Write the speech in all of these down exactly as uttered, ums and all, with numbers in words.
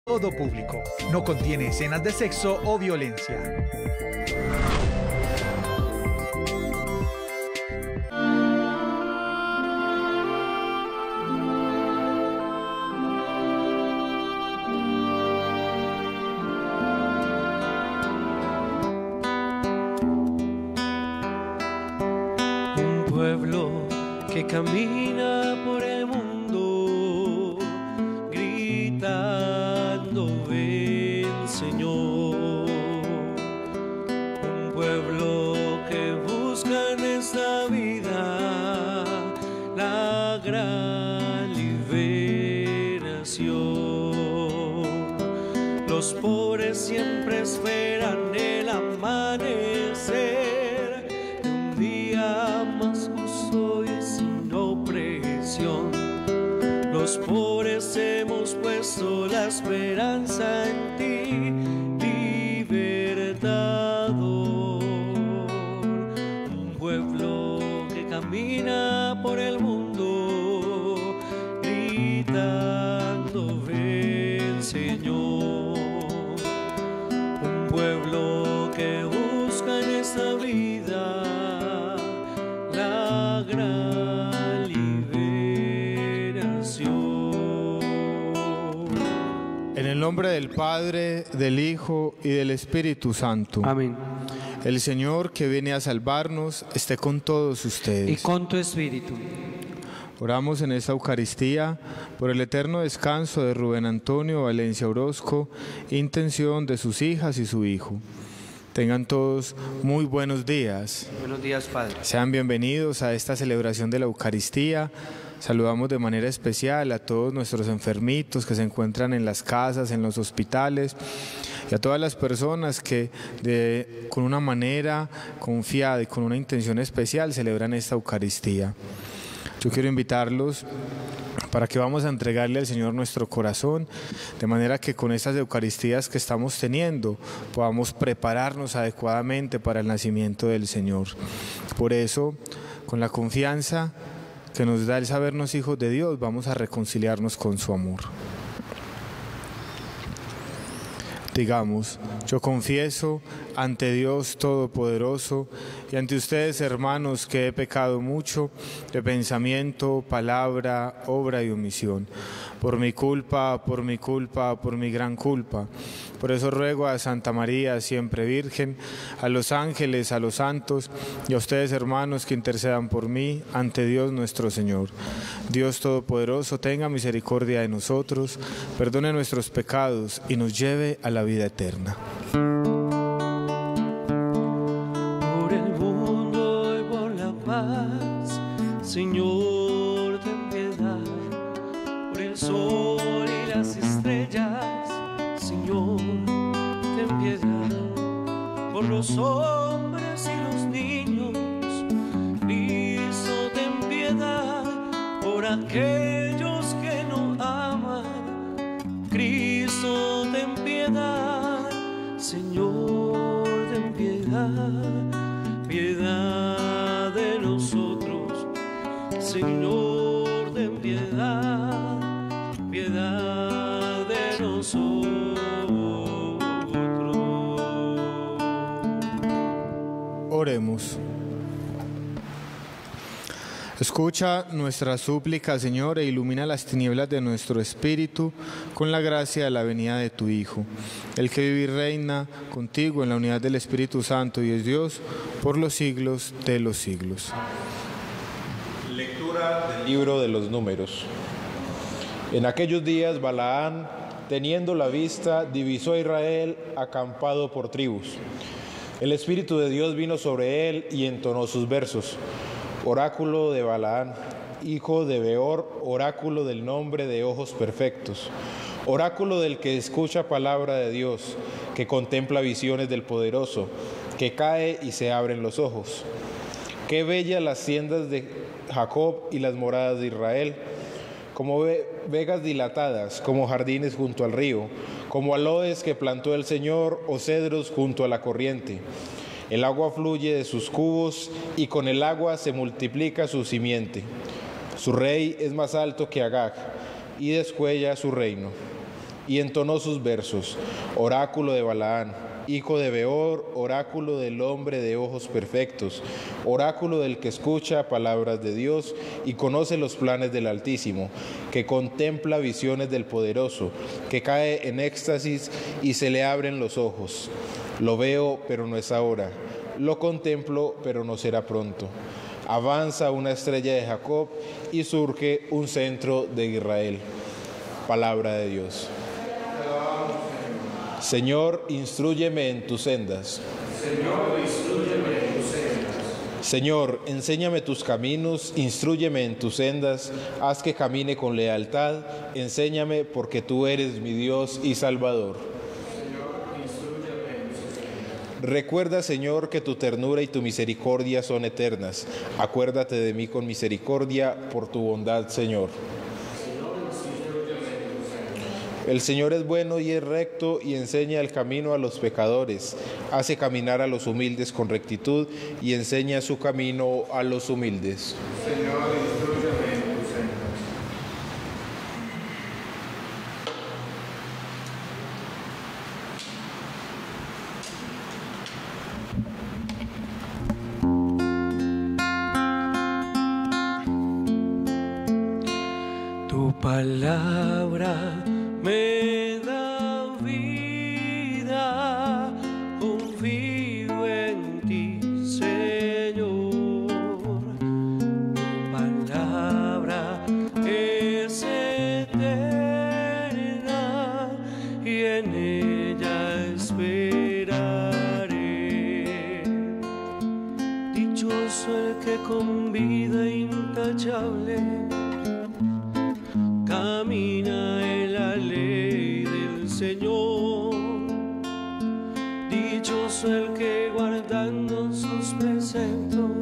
Todo público. No contiene escenas de sexo o violencia. Un pueblo que camina por el mundo gritando ven Señor, un pueblo que busca en esta vida la gran liberación. Los pobres siempre esperan el amanecer de un día más justo y sin opresión. Los pobres hemos puesto la esperanza en ti, libertador. Un pueblo que camina por el mundo gritando ven Señor. Un pueblo que busca en esta vida la gran liberación. En el nombre del Padre, del Hijo y del Espíritu Santo. Amén. El Señor que viene a salvarnos esté con todos ustedes. Y con tu espíritu. Oramos en esta Eucaristía por el eterno descanso de Rubén Antonio Valencia Orozco, intención de sus hijas y su hijo. Tengan todos muy buenos días. Buenos días, Padre. Sean bienvenidos a esta celebración de la Eucaristía. Saludamos de manera especial a todos nuestros enfermitos que se encuentran en las casas, en los hospitales, y a todas las personas que de, con una manera confiada y con una intención especial celebran esta Eucaristía. Yo quiero invitarlos para que vamos a entregarle al Señor nuestro corazón, de manera que con estas Eucaristías que estamos teniendo podamos prepararnos adecuadamente para el nacimiento del Señor. Por eso, con la confianza que nos da el sabernos hijos de Dios, vamos a reconciliarnos con su amor. Digamos, yo confieso ante Dios Todopoderoso y ante ustedes, hermanos, que he pecado mucho de pensamiento, palabra, obra y omisión. Por mi culpa, por mi culpa, por mi gran culpa. Por eso ruego a Santa María, siempre Virgen, a los ángeles, a los santos y a ustedes, hermanos, que intercedan por mí ante Dios nuestro Señor. Dios Todopoderoso, tenga misericordia de nosotros, perdone nuestros pecados y nos lleve a la vida eterna. Por el mundo y por la paz, Señor, ten piedad. Por el sol y las estrellas, Señor, ten piedad. Por los hombres y los niños, Cristo, ten piedad. Por aquellos que no aman, Cristo, ten piedad. Señor, ten piedad, piedad de nosotros. Señor, ten piedad, piedad de nosotros. Oremos. Escucha nuestra súplica, Señor, e ilumina las tinieblas de nuestro espíritu con la gracia de la venida de tu Hijo, el que vive y reina contigo en la unidad del Espíritu Santo y es Dios por los siglos de los siglos. Lectura del libro de los Números. En aquellos días Balaán, teniendo la vista, divisó a Israel acampado por tribus. El Espíritu de Dios vino sobre él y entonó sus versos. Oráculo de Balaán, hijo de Beor, oráculo del nombre de ojos perfectos. Oráculo del que escucha palabra de Dios, que contempla visiones del Poderoso, que cae y se abren los ojos. Qué bellas las tiendas de Jacob y las moradas de Israel, como ve vegas dilatadas, como jardines junto al río, como aloes que plantó el Señor o cedros junto a la corriente. El agua fluye de sus cubos y con el agua se multiplica su simiente. Su rey es más alto que Agag y descuella su reino. y entonó sus versos. Oráculo de Balaán, hijo de Beor, oráculo del hombre de ojos perfectos, oráculo del que escucha palabras de Dios y conoce los planes del Altísimo, que contempla visiones del Poderoso, que cae en éxtasis y se le abren los ojos. Lo veo, pero no es ahora. Lo contemplo, pero no será pronto. Avanza una estrella de Jacob y surge un centro de Israel. Palabra de Dios. Señor, instrúyeme en tus sendas. Señor, instrúyeme en tus sendas. Señor, enséñame tus caminos, instrúyeme en tus sendas, haz que camine con lealtad, enséñame porque tú eres mi Dios y Salvador. Señor, instrúyeme en tus sendas. Recuerda, Señor, que tu ternura y tu misericordia son eternas. Acuérdate de mí con misericordia por tu bondad, Señor. El Señor es bueno y es recto y enseña el camino a los pecadores, hace caminar a los humildes con rectitud y enseña su camino a los humildes. Señor, instrúyeme en tus sendas. Tu palabra me da vida, confío en ti, Señor. Tu palabra es eterna y en ella esperaré. Dichoso el que con vida intachable camina en la ley del Señor. Dichoso el que guardando sus preceptos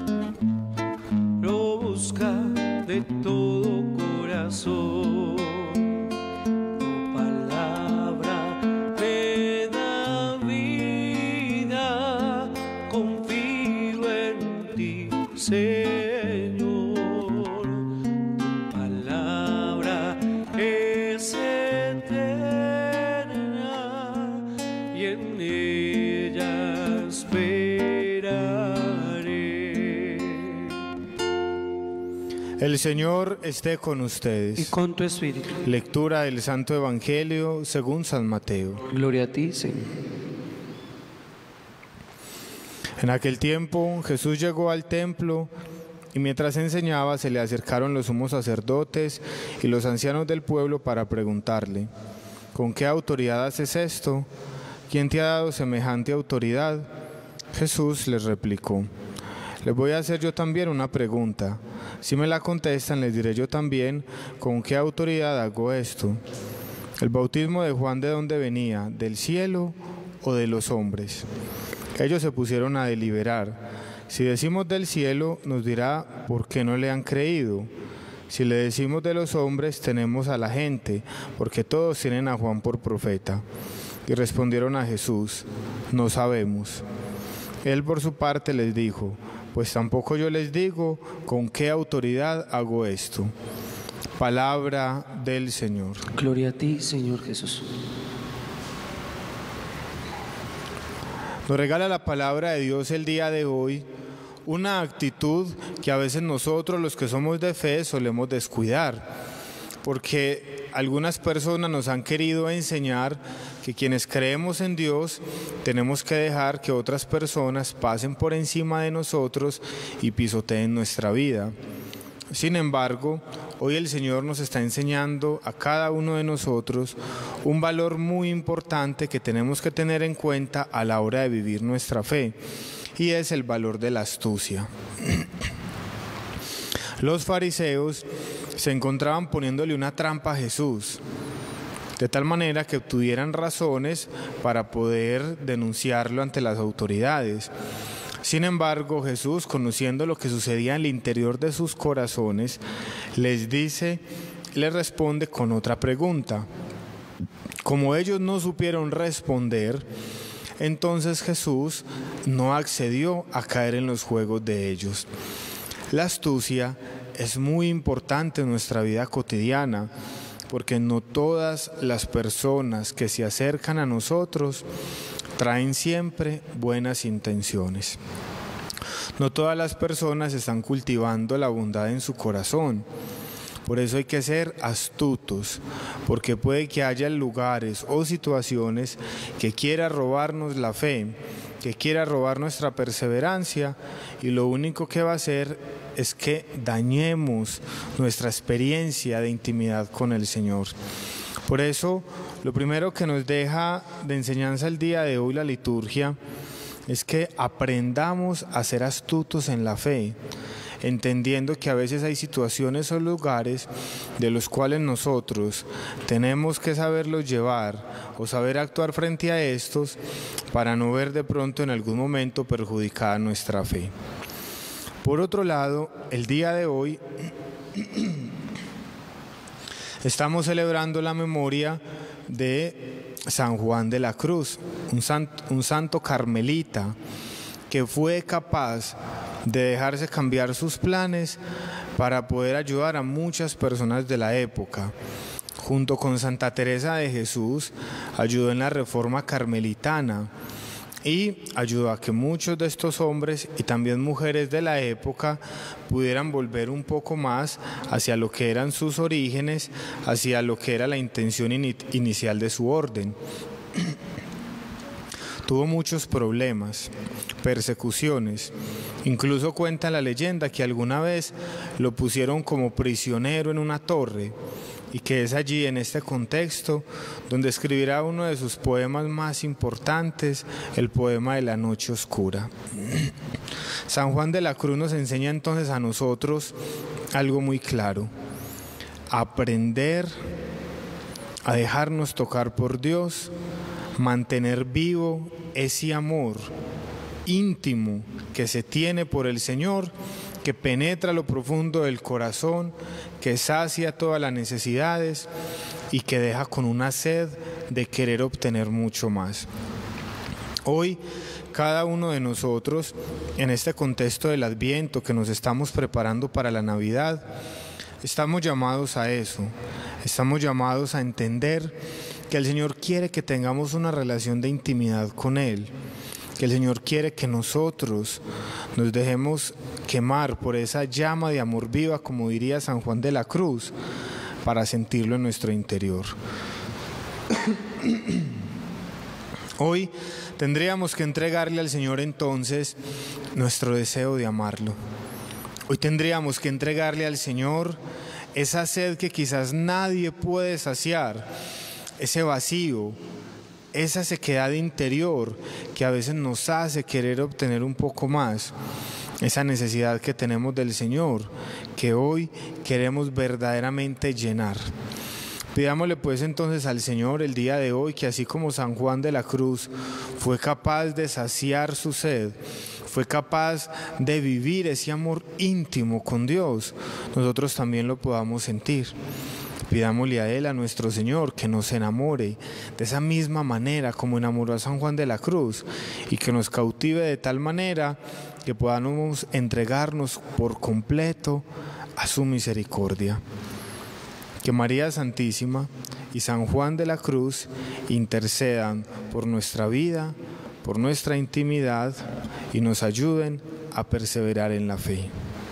lo busca de todo corazón. Tu palabra me da vida, confío en ti, Señor. El Señor esté con ustedes. Y con tu espíritu. Lectura del Santo Evangelio según San Mateo. Gloria a ti, Señor. En aquel tiempo Jesús llegó al templo y mientras enseñaba se le acercaron los sumos sacerdotes y los ancianos del pueblo para preguntarle: ¿con qué autoridad haces esto? ¿Quién te ha dado semejante autoridad? Jesús les replicó: les voy a hacer yo también una pregunta. Si me la contestan, les diré yo también con qué autoridad hago esto. ¿El bautismo de Juan de dónde venía? ¿Del cielo o de los hombres? Ellos se pusieron a deliberar. Si decimos del cielo, nos dirá por qué no le han creído. Si le decimos de los hombres, tenemos a la gente, porque todos tienen a Juan por profeta. Y respondieron a Jesús: no sabemos. Él por su parte les dijo: pues tampoco yo les digo con qué autoridad hago esto. Palabra del Señor. Gloria a ti, Señor Jesús. Nos regala la palabra de Dios el día de hoy una actitud que a veces nosotros, los que somos de fe, solemos descuidar, porque algunas personas nos han querido enseñar que quienes creemos en Dios tenemos que dejar que otras personas pasen por encima de nosotros y pisoteen nuestra vida. Sin embargo, hoy el Señor nos está enseñando a cada uno de nosotros un valor muy importante que tenemos que tener en cuenta a la hora de vivir nuestra fe, y es el valor de la astucia. Los fariseos se encontraban poniéndole una trampa a Jesús, de tal manera que obtuvieran razones para poder denunciarlo ante las autoridades. Sin embargo, Jesús, conociendo lo que sucedía en el interior de sus corazones, les dice, les responde con otra pregunta. Como ellos no supieron responder, entonces Jesús no accedió a caer en los juegos de ellos. La astucia es muy importante en nuestra vida cotidiana, porque no todas las personas que se acercan a nosotros traen siempre buenas intenciones. No todas las personas están cultivando la bondad en su corazón. Por eso hay que ser astutos, porque puede que haya lugares o situaciones que quiera robarnos la fe, que quiera robar nuestra perseverancia, y lo único que va a hacer es que dañemos nuestra experiencia de intimidad con el Señor. Por eso, lo primero que nos deja de enseñanza el día de hoy la liturgia es que aprendamos a ser astutos en la fe, entendiendo que a veces hay situaciones o lugares de los cuales nosotros tenemos que saberlos llevar o saber actuar frente a estos para no ver de pronto en algún momento perjudicada nuestra fe. Por otro lado, el día de hoy estamos celebrando la memoria de San Juan de la Cruz, un santo, un santo carmelita que fue capaz de dejarse cambiar sus planes para poder ayudar a muchas personas de la época. Junto con Santa Teresa de Jesús, ayudó en la reforma carmelitana y ayudó a que muchos de estos hombres y también mujeres de la época pudieran volver un poco más hacia lo que eran sus orígenes, hacia lo que era la intención in- inicial de su orden. Tuvo muchos problemas, persecuciones, incluso cuenta la leyenda que alguna vez lo pusieron como prisionero en una torre, y que es allí, en este contexto, donde escribirá uno de sus poemas más importantes, el poema de la noche oscura. San Juan de la Cruz nos enseña entonces a nosotros algo muy claro: aprender a dejarnos tocar por Dios, mantener vivo ese amor íntimo que se tiene por el Señor, que penetra lo profundo del corazón, que sacia todas las necesidades y que deja con una sed de querer obtener mucho más. Hoy, cada uno de nosotros, en este contexto del Adviento que nos estamos preparando para la Navidad, estamos llamados a eso, estamos llamados a entender que el Señor quiere que tengamos una relación de intimidad con Él, que el Señor quiere que nosotros nos dejemos quemar por esa llama de amor viva, como diría San Juan de la Cruz, para sentirlo en nuestro interior. Hoy tendríamos que entregarle al Señor entonces nuestro deseo de amarlo. Hoy tendríamos que entregarle al Señor esa sed que quizás nadie puede saciar, ese vacío, esa sequedad interior que a veces nos hace querer obtener un poco más, esa necesidad que tenemos del Señor, que hoy queremos verdaderamente llenar. Pidámosle pues entonces al Señor el día de hoy que, así como San Juan de la Cruz fue capaz de saciar su sed, fue capaz de vivir ese amor íntimo con Dios, nosotros también lo podamos sentir. Pidámosle a Él, a nuestro Señor, que nos enamore de esa misma manera como enamoró a San Juan de la Cruz, y que nos cautive de tal manera que podamos entregarnos por completo a su misericordia. Que María Santísima y San Juan de la Cruz intercedan por nuestra vida, por nuestra intimidad, y nos ayuden a perseverar en la fe.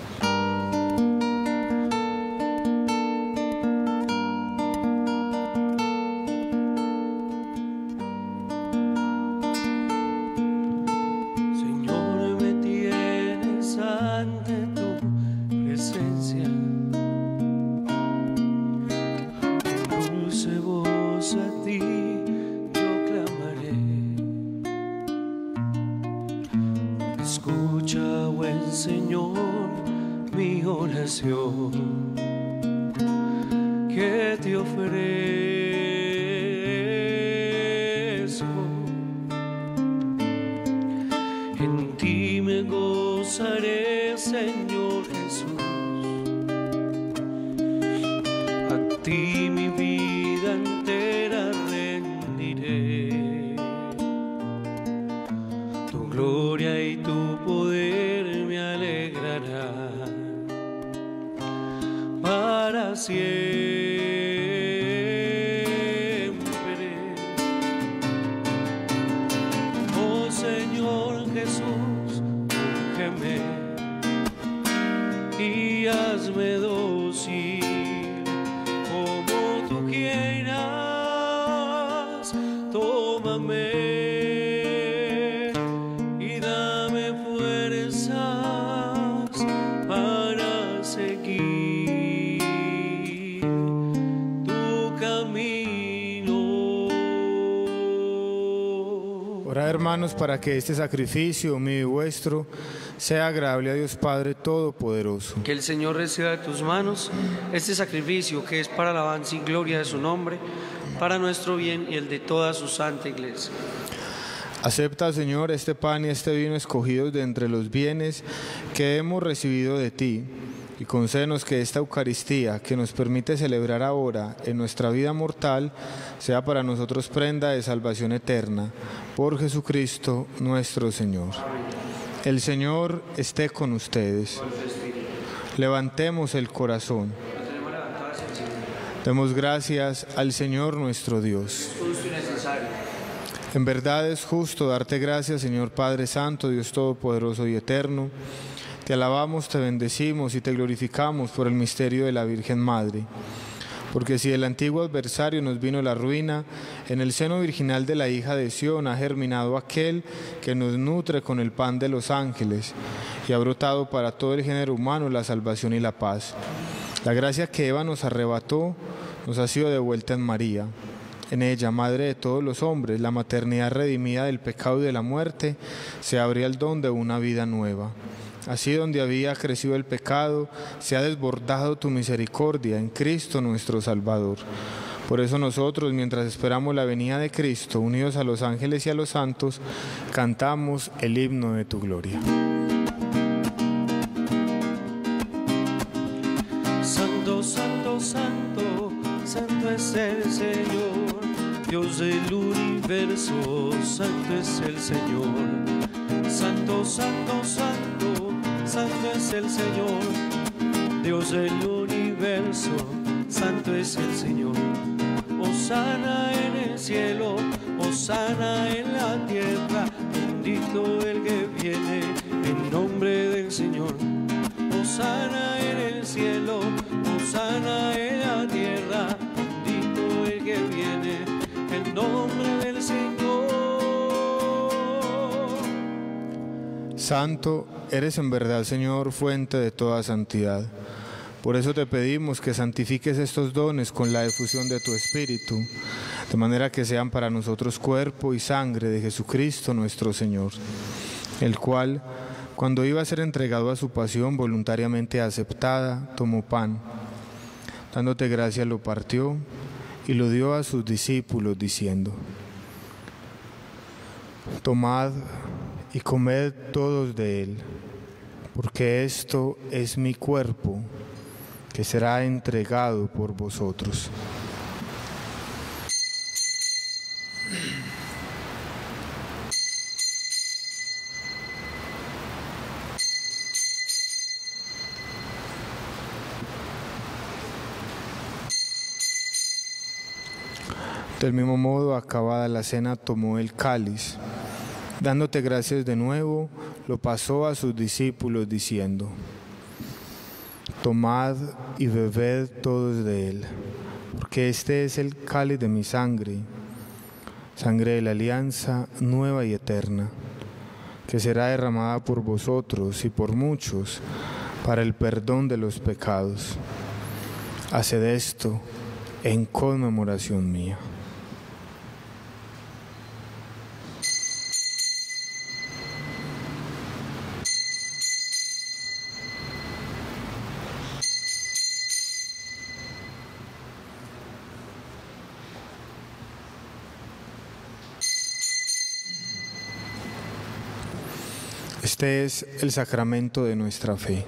Escucha, buen Señor, mi oración, que te ofrezco. En ti me gozaré, Señor Jesús. A ti mi vida entera rendiré. Tu gloria y tu poder me alegrarán para siempre. Jesús, úngeme y hazme dócil como tú quieras. Tómame y dame fuerzas para seguir tu camino. Orad, hermanos, para que este sacrificio mío y vuestro sea agradable a Dios Padre Todopoderoso. Que el Señor reciba de tus manos este sacrificio que es para alabanza y gloria de su nombre, para nuestro bien y el de toda su santa iglesia. Acepta, Señor, este pan y este vino escogidos de entre los bienes que hemos recibido de ti, y concédenos que esta Eucaristía que nos permite celebrar ahora en nuestra vida mortal sea para nosotros prenda de salvación eterna. Por Jesucristo nuestro Señor. El Señor esté con ustedes. Levantemos el corazón. Demos gracias al Señor nuestro Dios. En verdad es justo darte gracias, Señor Padre Santo, Dios Todopoderoso y Eterno. Te alabamos, te bendecimos y te glorificamos por el misterio de la Virgen Madre. Porque si del antiguo adversario nos vino la ruina, en el seno virginal de la hija de Sión ha germinado aquel que nos nutre con el pan de los ángeles y ha brotado para todo el género humano la salvación y la paz. La gracia que Eva nos arrebató nos ha sido devuelta en María. En ella, Madre de todos los hombres, la maternidad redimida del pecado y de la muerte, se abría el don de una vida nueva. Así, donde había crecido el pecado, se ha desbordado tu misericordia en Cristo nuestro Salvador. Por eso nosotros, mientras esperamos la venida de Cristo, unidos a los ángeles y a los santos, cantamos el himno de tu gloria. Santo, santo, santo, santo es el Señor, Dios del universo, santo es el Señor. Santo, santo, santo, santo es el Señor, Dios del universo, santo es el Señor. Hosana en el cielo, hosana en la tierra, bendito el que viene en nombre del Señor. Hosana en el cielo, hosana en la tierra, bendito el que viene en nombre del Señor. Santo eres en verdad, Señor, fuente de toda santidad. Por eso te pedimos que santifiques estos dones con la efusión de tu Espíritu, de manera que sean para nosotros cuerpo y sangre de Jesucristo nuestro Señor, el cual, cuando iba a ser entregado a su pasión voluntariamente aceptada, tomó pan. Dándote gracias lo partió y lo dio a sus discípulos diciendo: tomad y comed todos de él, porque esto es mi cuerpo, que será entregado por vosotros. Del mismo modo, acabada la cena, tomó el cáliz. Dándote gracias de nuevo, lo pasó a sus discípulos diciendo: tomad y bebed todos de él, porque este es el cáliz de mi sangre, sangre de la alianza nueva y eterna, que será derramada por vosotros y por muchos para el perdón de los pecados. Haced esto en conmemoración mía. Este es el sacramento de nuestra fe.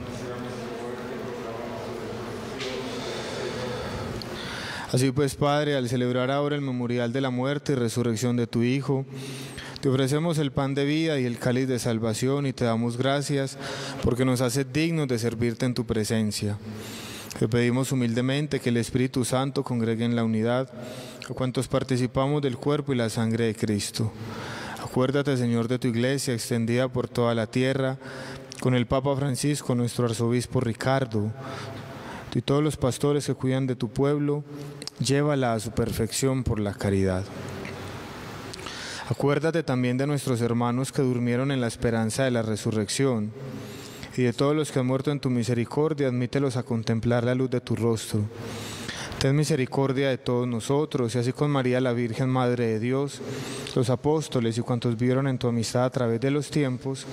Así pues, Padre, al celebrar ahora el memorial de la muerte y resurrección de tu Hijo, te ofrecemos el pan de vida y el cáliz de salvación y te damos gracias porque nos haces dignos de servirte en tu presencia. Te pedimos humildemente que el Espíritu Santo congregue en la unidad a cuantos participamos del cuerpo y la sangre de Cristo, a Acuérdate, Señor, de tu iglesia extendida por toda la tierra, con el Papa Francisco, nuestro arzobispo Ricardo, y todos los pastores que cuidan de tu pueblo, llévala a su perfección por la caridad. Acuérdate también de nuestros hermanos que durmieron en la esperanza de la resurrección, y de todos los que han muerto en tu misericordia, admítelos a contemplar la luz de tu rostro. Ten misericordia de todos nosotros, y así con María la Virgen, Madre de Dios, los apóstoles y cuantos vieron en tu amistad a través de los tiempos,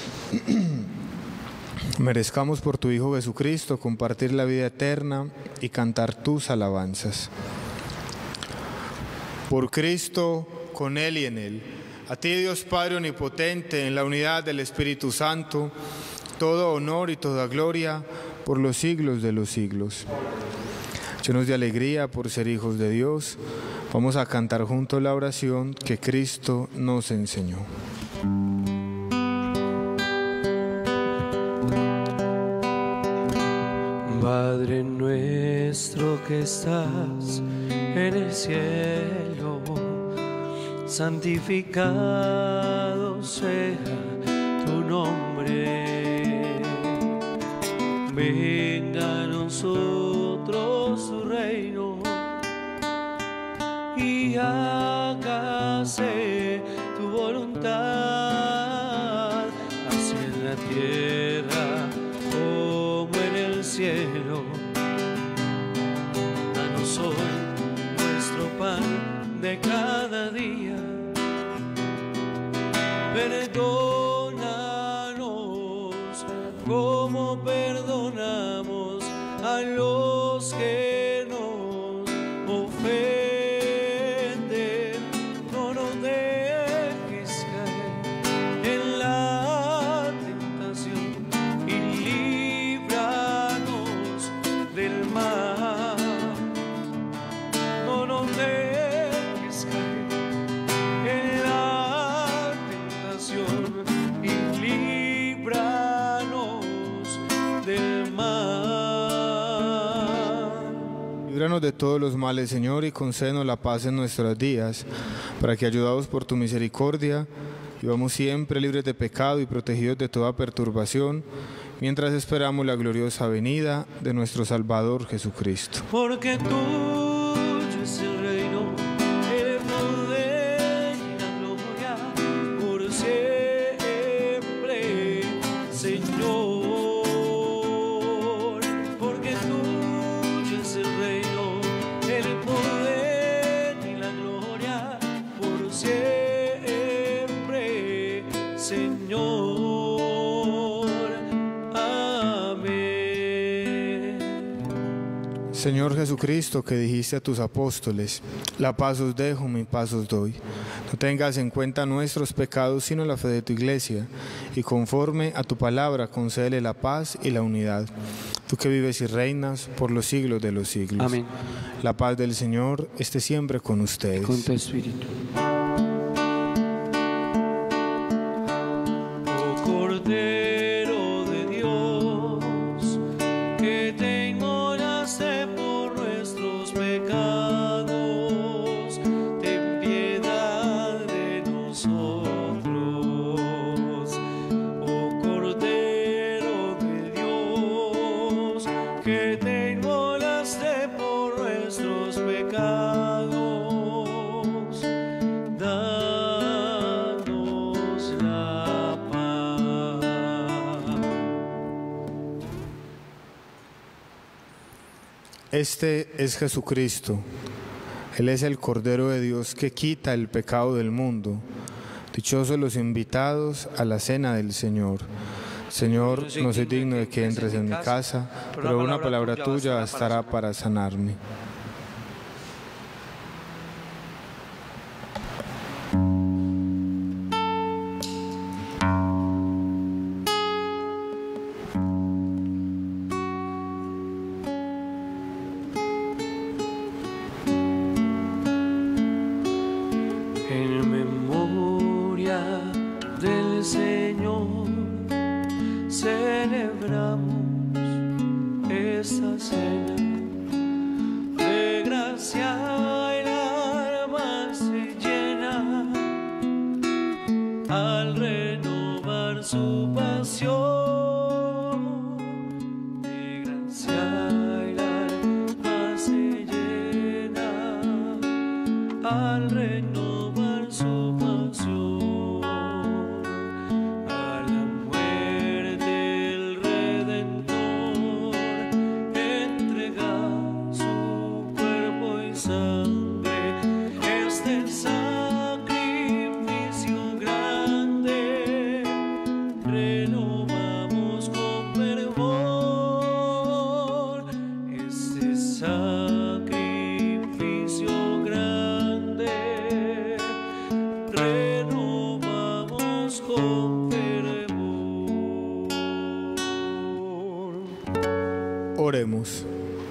merezcamos por tu Hijo Jesucristo compartir la vida eterna y cantar tus alabanzas. Por Cristo, con Él y en Él, a ti, Dios Padre Omnipotente, en la unidad del Espíritu Santo, todo honor y toda gloria por los siglos de los siglos. Llenos de alegría por ser hijos de Dios, vamos a cantar juntos la oración que Cristo nos enseñó. Padre nuestro que estás en el cielo, santificado sea tu nombre. Venga a nosotros tu reino y hágase tu voluntad, así en la tierra como en el cielo. Danos hoy nuestro pan de cada día. Perdónanos como perdonamos a los que nos ofenden. No nos dejes caer en la tentación y líbranos del mal. No nos dejes caer en la tentación y líbranos del mal. Líbranos de todos los males, Señor, y concédenos la paz en nuestros días, para que, ayudados por tu misericordia, vivamos siempre libres de pecado y protegidos de toda perturbación, mientras esperamos la gloriosa venida de nuestro Salvador Jesucristo. Porque tuyo es el reino, el poder y la gloria por siempre, Señor. Porque tuyo es el reino, el poder y la gloria por siempre, Señor. Amén. Señor Jesucristo, que dijiste a tus apóstoles, la paz os dejo, mi paz os doy. No tengas en cuenta nuestros pecados, sino la fe de tu iglesia, y conforme a tu palabra concédele la paz y la unidad. Tú que vives y reinas por los siglos de los siglos. Amén. La paz del Señor esté siempre con ustedes. Con tu espíritu. Oh Cordero de Dios, que te inmolaste por nuestros pecados, ten piedad de nosotros. Oh Cordero de Dios, que te inmolaste por nuestros pecados, danos la paz. Este es Jesucristo. Él es el Cordero de Dios que quita el pecado del mundo. Dichosos los invitados a la cena del Señor. Señor, no soy digno de que entres en mi casa, pero una palabra tuya bastará para sanarme. En memoria del Señor celebramos esta cena de gracia, el alma se llena al renovar su pasión, de gracia el alma se llena, al renovar su pasión, a la muerte el Redentor entrega su cuerpo y sangre. Este sacrificio grande renovamos con fervor. Este sacrificio grande renovamos con fervor. Oremos.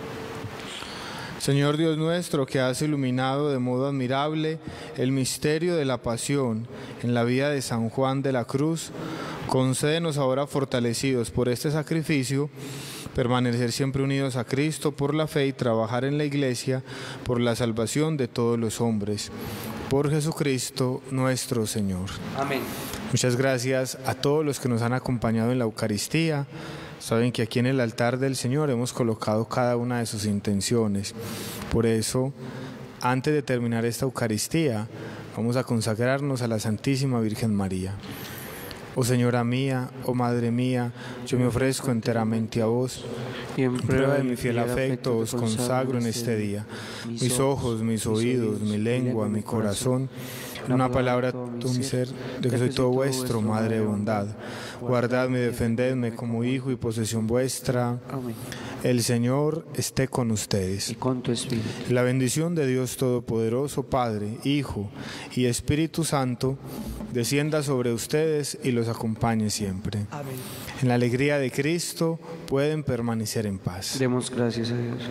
Señor Dios nuestro, que has iluminado de modo admirable el misterio de la pasión en la vida de San Juan de la Cruz, concédenos ahora, fortalecidos por este sacrificio, permanecer siempre unidos a Cristo por la fe y trabajar en la Iglesia por la salvación de todos los hombres. Por Jesucristo nuestro Señor. Amén. Muchas gracias a todos los que nos han acompañado en la Eucaristía. Saben que aquí en el altar del Señor hemos colocado cada una de sus intenciones. Por eso, antes de terminar esta Eucaristía, vamos a consagrarnos a la Santísima Virgen María. Oh Señora mía, oh Madre mía, yo me ofrezco enteramente a vos. Y en Prueba de mi fiel afecto os consagro en este día mis ojos, mis oídos, mi lengua, mi corazón, en una palabra, todo mi ser, de que soy todo vuestro, Madre de bondad. Guardadme y defendedme como hijo y posesión vuestra. Amén. El Señor esté con ustedes. Y con tu espíritu. La bendición de Dios Todopoderoso, Padre, Hijo y Espíritu Santo, descienda sobre ustedes y los acompañe siempre. Amén. En la alegría de Cristo pueden permanecer en paz. Demos gracias a Dios.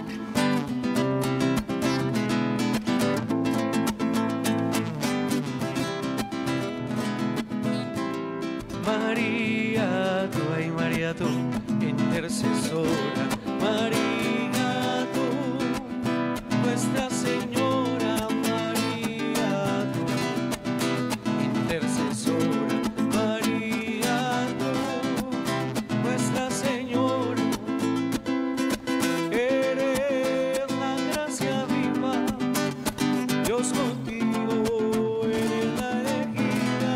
María, tú, ay María, tú, intercesora, María, tú, Nuestra Señora, María, tú, intercesora, María, tú, Nuestra Señora, eres la gracia viva, Dios contigo, eres la elegida.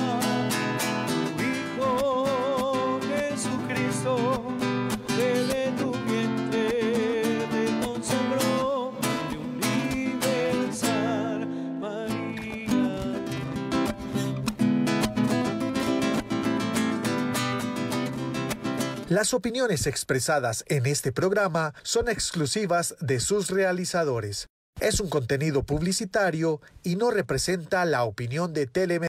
Desde tu vientre te consagró de universal María. Las opiniones expresadas en este programa son exclusivas de sus realizadores. Es un contenido publicitario y no representa la opinión de Telemed.